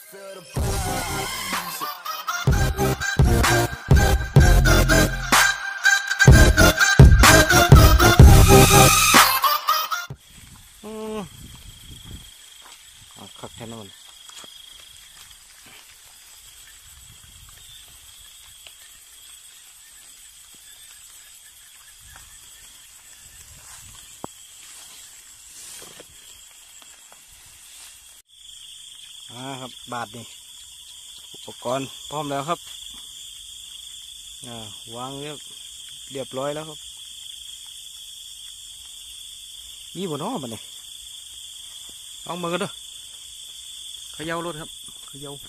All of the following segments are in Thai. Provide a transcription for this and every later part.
ขับแค่นั้นครับบาทนี่อุปกรณ์พร้อมแล้วครับวางเรียบร้อยแล้วครับมีบนน้อมันนี่ลองมากันเด้อเขย่ารถครับเขย่า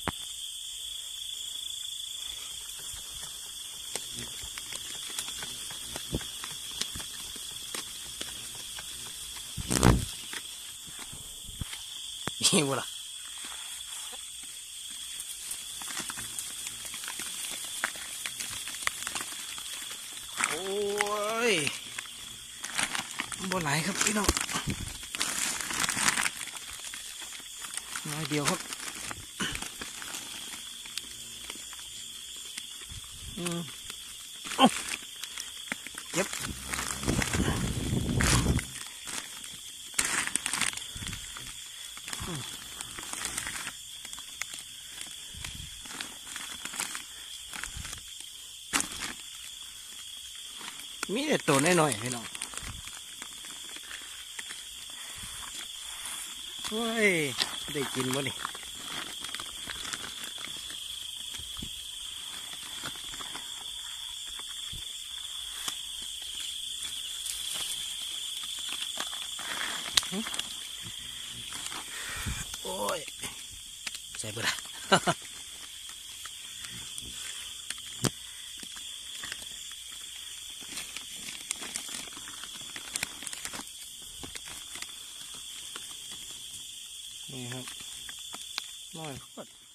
นี่บ่ล่ะโอ้ยบ่ไหลครับพี่น้องน้อยเดียวครับเย็บมีแต่ตัวน้อยๆพี่น้องเฮ้ยได้กินบ่นี่โอ้ยใส่บ่ได้นี่ครับน้อยโคตร